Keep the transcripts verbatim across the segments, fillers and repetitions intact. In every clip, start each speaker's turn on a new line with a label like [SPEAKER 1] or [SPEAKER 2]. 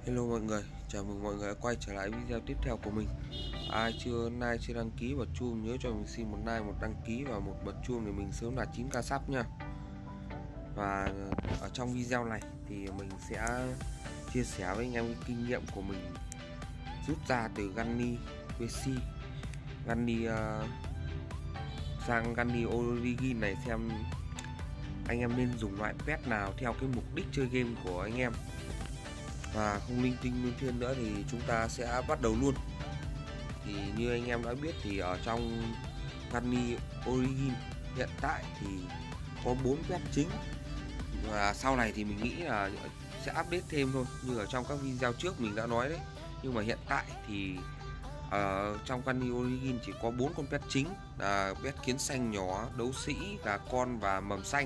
[SPEAKER 1] Hello mọi người, chào mừng mọi người đã quay trở lại video tiếp theo của mình. Ai chưa like, chưa đăng ký bật chuông nhớ cho mình xin một like, một đăng ký và một bật chuông để mình sớm đạt chín k sub nha. Và ở trong video này thì mình sẽ chia sẻ với anh em cái kinh nghiệm của mình rút ra từ Gunny vê xê, Gunny uh, sang Gunny Origin này, xem anh em nên dùng loại pet nào theo cái mục đích chơi game của anh em. Và không linh tinh linh thiên nữa thì chúng ta sẽ bắt đầu luôn. Thì như anh em đã biết thì ở trong Gunny Origin hiện tại thì có bốn pet chính, và sau này thì mình nghĩ là sẽ update thêm thôi, như ở trong các video trước mình đã nói đấy. Nhưng mà hiện tại thì ở trong Gunny Origin chỉ có bốn con pet chính là pet kiến xanh nhỏ, đấu sĩ, gà con và mầm xanh.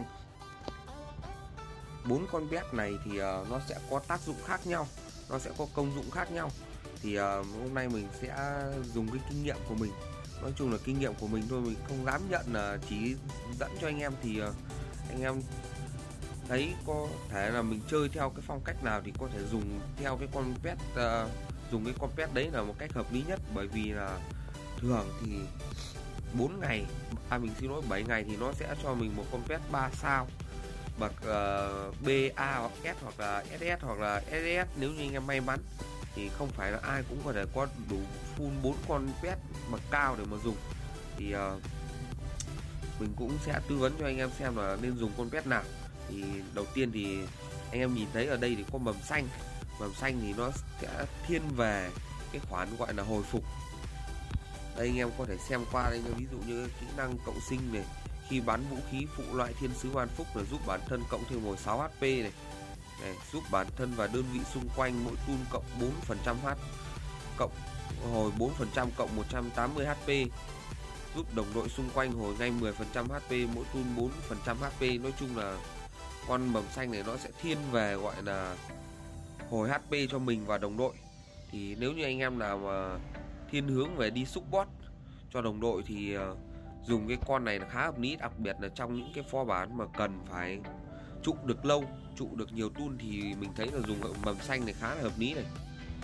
[SPEAKER 1] Bốn con pet này thì uh, nó sẽ có tác dụng khác nhau, nó sẽ có công dụng khác nhau. Thì uh, hôm nay mình sẽ dùng cái kinh nghiệm của mình, nói chung là kinh nghiệm của mình thôi, mình không dám nhận là chỉ dẫn cho anh em. Thì uh, anh em thấy có thể là mình chơi theo cái phong cách nào thì có thể dùng theo cái con pet, uh, dùng cái con pet đấy là một cách hợp lý nhất. Bởi vì là thường thì bốn ngày, à mình xin lỗi bảy ngày thì nó sẽ cho mình một con pet ba sao bậc uh, bê a hoặc S hoặc là ét ét hoặc là ét ét. Nếu như anh em may mắn thì không phải là ai cũng có thể có đủ full bốn con pet bậc cao để mà dùng. Thì uh, mình cũng sẽ tư vấn cho anh em xem là nên dùng con pet nào. Thì đầu tiên thì anh em nhìn thấy ở đây thì có mầm xanh. Mầm xanh thì nó sẽ thiên về cái khoản gọi là hồi phục. Đây anh em có thể xem qua đây, ví dụ như kỹ năng cộng sinh này, khi bắn vũ khí phụ loại thiên sứ ban phúc là giúp bản thân cộng thêm hồi sáu hát pê này. Này, giúp bản thân và đơn vị xung quanh mỗi tool cộng bốn phần trăm H, cộng hồi bốn phần trăm cộng một trăm tám mươi hát pê, giúp đồng đội xung quanh hồi ngay mười phần trăm hát pê, mỗi tool bốn phần trăm hát pê. Nói chung là con mầm xanh này nó sẽ thiên về gọi là hồi hát pê cho mình và đồng đội. Thì nếu như anh em nào mà thiên hướng về đi support cho đồng đội thì uh, dùng cái con này là khá hợp lý, đặc biệt là trong những cái pho bản mà cần phải trụ được lâu, trụ được nhiều tool thì mình thấy là dùng mầm xanh này khá là hợp lý này.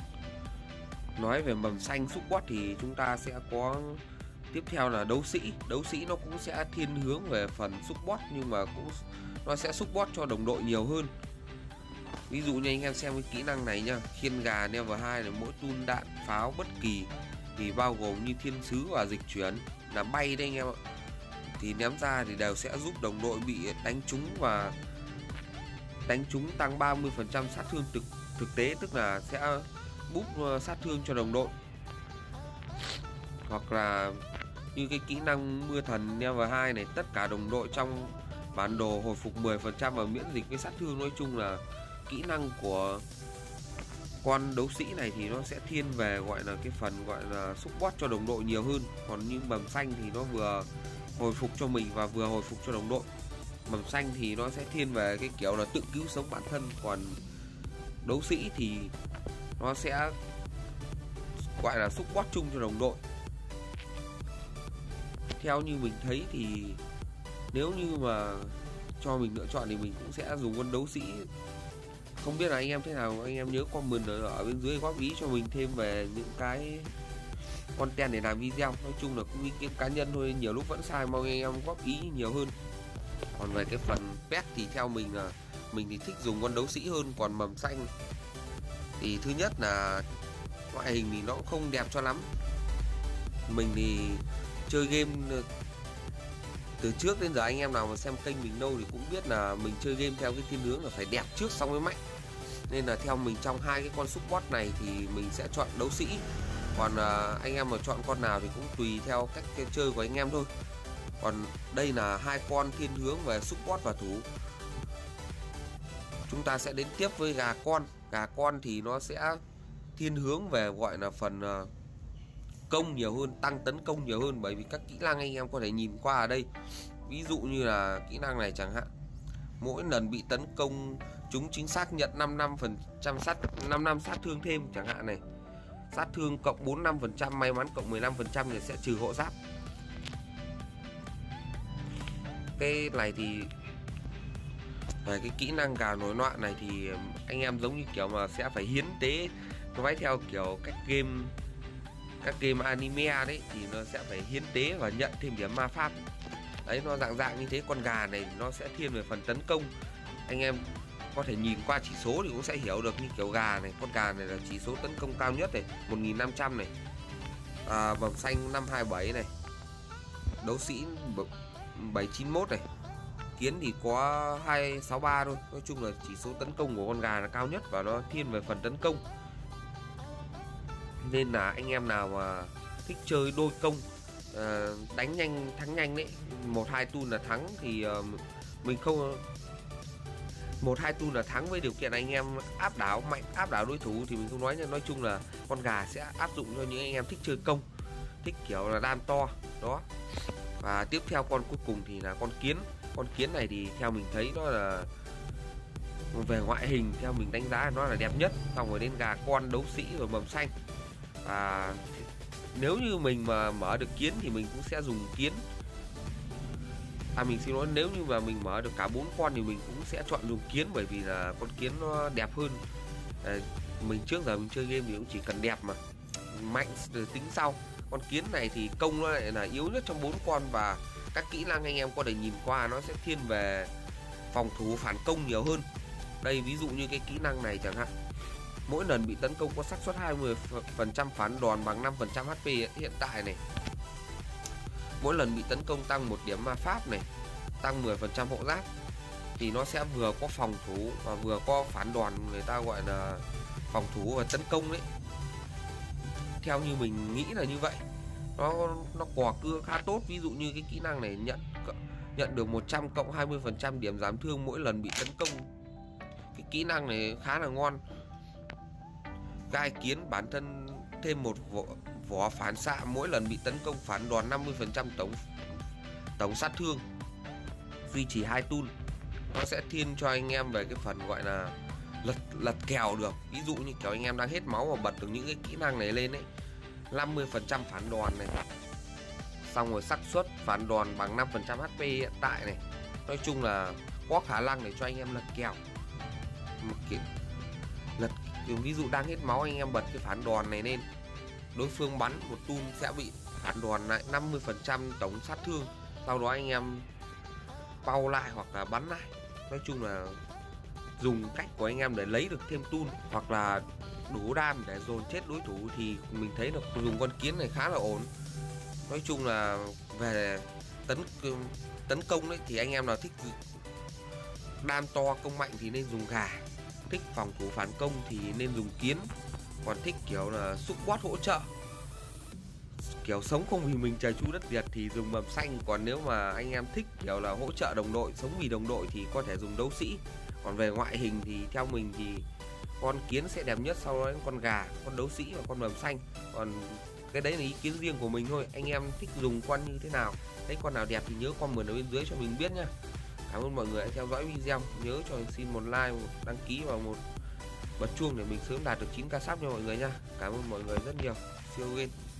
[SPEAKER 1] Nói về mầm xanh support thì chúng ta sẽ có tiếp theo là đấu sĩ. Đấu sĩ nó cũng sẽ thiên hướng về phần support, nhưng mà cũng nó sẽ support cho đồng đội nhiều hơn. Ví dụ như anh em xem cái kỹ năng này nha, khiên gà level hai là mỗi tool đạn pháo bất kỳ thì bao gồm như thiên sứ và dịch chuyển là bay đây anh em ạ, thì ném ra thì đều sẽ giúp đồng đội bị đánh trúng, và đánh trúng tăng ba mươi phần trăm sát thương thực thực tế, tức là sẽ búp sát thương cho đồng đội. Hoặc là như cái kỹ năng mưa thần level hai này, tất cả đồng đội trong bản đồ hồi phục mười phần trăm và miễn dịch với sát thương. Nói chung là kỹ năng của con đấu sĩ này thì nó sẽ thiên về gọi là cái phần gọi là support cho đồng đội nhiều hơn. Còn như mầm xanh thì nó vừa hồi phục cho mình và vừa hồi phục cho đồng đội. Mầm xanh thì nó sẽ thiên về cái kiểu là tự cứu sống bản thân, còn đấu sĩ thì nó sẽ gọi là support chung cho đồng đội. Theo như mình thấy thì nếu như mà cho mình lựa chọn thì mình cũng sẽ dùng con đấu sĩ. Không biết là anh em thế nào, anh em nhớ comment ở, ở bên dưới góp ý cho mình thêm về những cái content để làm video. Nói chung là cũng ý kiến cá nhân thôi, nhiều lúc vẫn sai, mong anh em góp ý nhiều hơn. Còn về cái phần pet thì theo mình là mình thì thích dùng con đấu sĩ hơn. Còn mầm xanh thì thứ nhất là ngoại hình thì nó cũng không đẹp cho lắm. Mình thì chơi game từ trước đến giờ, anh em nào mà xem kênh mình lâu thì cũng biết là mình chơi game theo cái thiên hướng là phải đẹp trước xong mới mạnh. Nên là theo mình trong hai cái con support này thì mình sẽ chọn đấu sĩ. Còn à, anh em mà chọn con nào thì cũng tùy theo cách chơi của anh em thôi. Còn đây là hai con thiên hướng về support và thủ. Chúng ta sẽ đến tiếp với gà con. Gà con thì nó sẽ thiên hướng về gọi là phần à, công nhiều hơn, tăng tấn công nhiều hơn. Bởi vì các kỹ năng anh em có thể nhìn qua ở đây. Ví dụ như là kỹ năng này chẳng hạn, mỗi lần bị tấn công chúng chính xác nhận năm mươi lăm phần trăm sát năm mươi lăm sát thương thêm chẳng hạn này. Sát thương cộng bốn mươi lăm phần trăm, may mắn cộng mười lăm phần trăm thì sẽ trừ hộ giáp. Cái này thì Về cái kỹ năng gà nổi loạn này thì anh em giống như kiểu mà sẽ phải hiến tế quái theo kiểu các game các game anime đấy, thì nó sẽ phải hiến tế và nhận thêm điểm ma pháp. Đấy, nó dạng dạng như thế. Con gà này nó sẽ thiên về phần tấn công. Anh em có thể nhìn qua chỉ số thì cũng sẽ hiểu được, như kiểu gà này, con gà này là chỉ số tấn công cao nhất này, một nghìn năm trăm này, à, bẩm xanh năm hai bảy này, đấu sĩ bảy chín mốt này, kiến thì có hai sáu ba thôi. Nói chung là chỉ số tấn công của con gà là cao nhất và nó thiên về phần tấn công. Nên là anh em nào mà thích chơi đôi công, đánh nhanh thắng nhanh đấy, một hai tool là thắng, thì mình không một hai tool là thắng với điều kiện anh em áp đảo mạnh, áp đảo đối thủ thì mình không nói. Nhưng nói chung là con gà sẽ áp dụng cho những anh em thích chơi công, thích kiểu là đam to đó. Và tiếp theo con cuối cùng thì là con kiến. Con kiến này thì theo mình thấy nó là về ngoại hình, theo mình đánh giá nó là đẹp nhất, xong rồi đến gà con, đấu sĩ rồi mầm xanh. Và nếu như mình mà mở được kiến thì mình cũng sẽ dùng kiến. À mình xin lỗi, nếu như mà mình mở được cả bốn con thì mình cũng sẽ chọn dùng kiến, bởi vì là con kiến nó đẹp hơn. À, mình trước giờ mình chơi game thì cũng chỉ cần đẹp mà mạnh rồi tính sau. Con kiến này thì công nó lại là yếu nhất trong bốn con, và các kỹ năng anh em có thể nhìn qua nó sẽ thiên về phòng thủ phản công nhiều hơn. Đây ví dụ như cái kỹ năng này chẳng hạn, mỗi lần bị tấn công có xác suất hai mươi phần trăm phản đòn bằng năm phần trăm hát pê hiện tại này. Mỗi lần bị tấn công tăng một điểm ma pháp này, tăng mười phần trăm hộ giáp, thì nó sẽ vừa có phòng thủ và vừa có phản đòn, người ta gọi là phòng thủ và tấn công đấy. Theo như mình nghĩ là như vậy. Nó nó quà cưa khá tốt. Ví dụ như cái kỹ năng này nhận nhận được một trăm cộng hai mươi phần trăm điểm giảm thương mỗi lần bị tấn công. Cái kỹ năng này khá là ngon. Gai kiến bản thân thêm một vỏ, vỏ phản xạ, mỗi lần bị tấn công phản đòn năm mươi phần trăm tổng tổng sát thương, duy trì hai tool. Nó sẽ thiên cho anh em về cái phần gọi là lật lật kèo được. Ví dụ như kiểu anh em đang hết máu mà bật được những cái kỹ năng này lên ấy, năm mươi phần trăm phản đòn này, xong rồi xác suất phản đòn bằng năm phần trăm hát pê hiện tại này. Nói chung là có khả năng để cho anh em lật kèo. Một kiểu lật ví dụ đang hết máu, anh em bật cái phản đòn này lên, đối phương bắn một tool sẽ bị phản đòn lại năm mươi phần trăm tổng sát thương, sau đó anh em bao lại hoặc là bắn lại. Nói chung là dùng cách của anh em để lấy được thêm tool hoặc là đủ đam để dồn chết đối thủ, thì mình thấy là dùng con kiến này khá là ổn. Nói chung là về tấn tấn công đấy thì anh em nào thích đam to công mạnh thì nên dùng gà, thích phòng thủ phản công thì nên dùng kiến, còn thích kiểu là support hỗ trợ, kiểu sống không vì mình trời chu đất Việt thì dùng mầm xanh. Còn nếu mà anh em thích kiểu là hỗ trợ đồng đội, sống vì đồng đội thì có thể dùng đấu sĩ. Còn về ngoại hình thì theo mình thì con kiến sẽ đẹp nhất, sau đó đến con gà, con đấu sĩ và con mầm xanh. Còn cái đấy là ý kiến riêng của mình thôi, anh em thích dùng con như thế nào, thấy con nào đẹp thì nhớ comment ở bên dưới cho mình biết nhá. Cảm ơn mọi người đã theo dõi video, nhớ cho mình xin một like, một đăng ký và một bật chuông để mình sớm đạt được chín k sub nha mọi người nha. Cảm ơn mọi người rất nhiều. See you again.